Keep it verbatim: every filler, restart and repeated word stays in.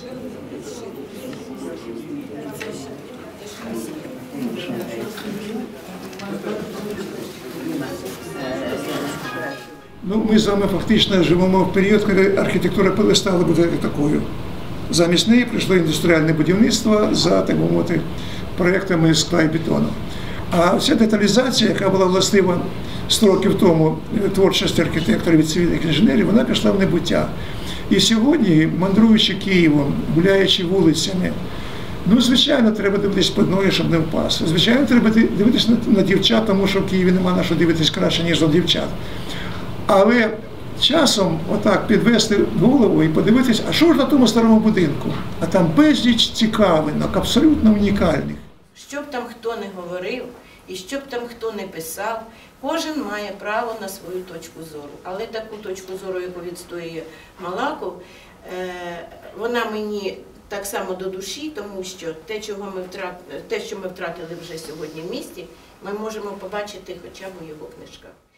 Ну, ми з вами фактично живемо в період, коли архітектура перестала бути такою. Замість неї прийшло індустріальне будівництво за, так би мовити, проєктами скла і бетону. А вся деталізація, яка була властива сто років тому творчості архітекторів і цивільних інженерів, вона пішла в небуття. І сьогодні, мандруючи Києвом, гуляючи вулицями, ну, звичайно, треба дивитись під ноги, щоб не впасти. Звичайно, треба дивитись на, на дівчат, тому що в Києві нема на що дивитись краще, ніж на дівчат. Але часом отак підвести голову і подивитись, а що ж на тому старому будинку? А там безліч цікавинок, абсолютно унікальних. Що б там хто не говорив, і що б там хто не писав, кожен має право на свою точку зору. Але таку точку зору, яку відстоює Малаков, вона мені так само до душі, тому що те, чого ми втратили, те, що ми втратили вже сьогодні в місті, ми можемо побачити хоча б у його книжках.